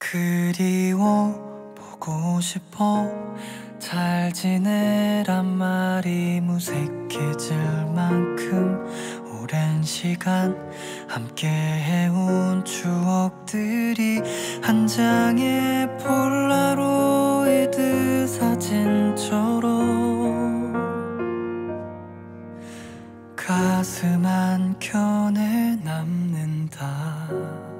그리워 보고 싶어 잘 지내란 말이 무색해질 만큼 오랜 시간 함께 해온 추억들이 한 장의 폴라로이드 사진처럼 가슴 한켠에 남는다.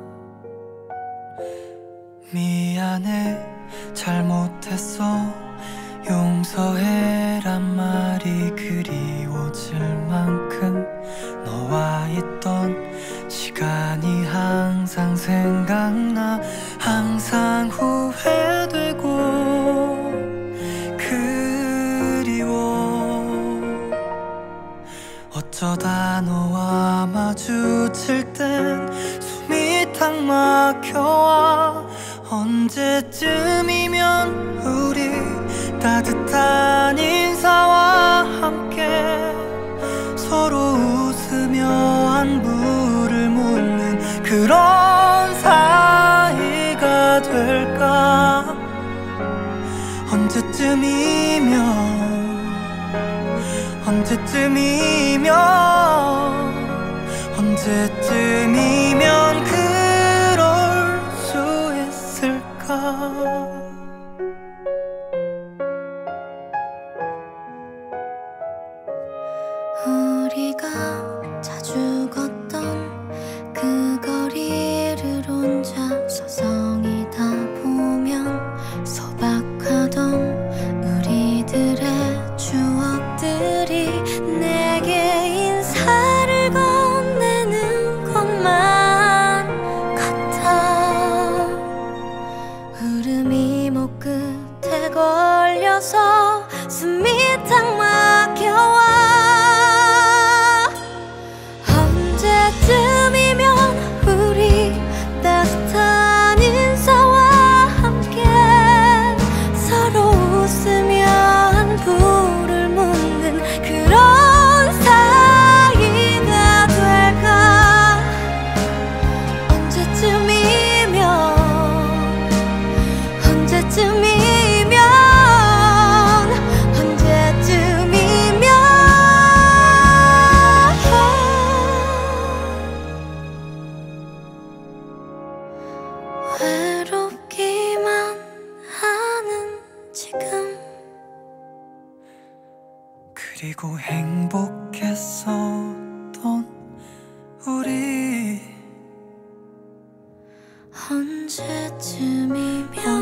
미안해 잘못했어 용서해란 말이 그리워질 만큼 너와 있던 시간이 항상 생각나 항상 후회되고 그리워. 어쩌다 너와 마주칠 땐 숨이 탁 막혀와 언제쯤이면 우리 따뜻한 인사와 함께 서로 웃으며 안부를 묻는 그런 사이가 될까. 언제쯤이면 그럴 수 있을까. 우리가 자주 걷던 그 거리를 혼자 서성이다 보면 소박하던 우리들의 추억들이 내게 인사를 건네는 것만 같아. 흐름이 목 끝에 걸려서 숨이 탁 막혀와 언제쯤이면 우리 따뜻한 인사와 함께 서로 웃으며 안부를 묻는 그런 사이가 될까. 언제쯤이면 외롭기만 하는 지금 그리고 행복했었던 우리 언제쯤이면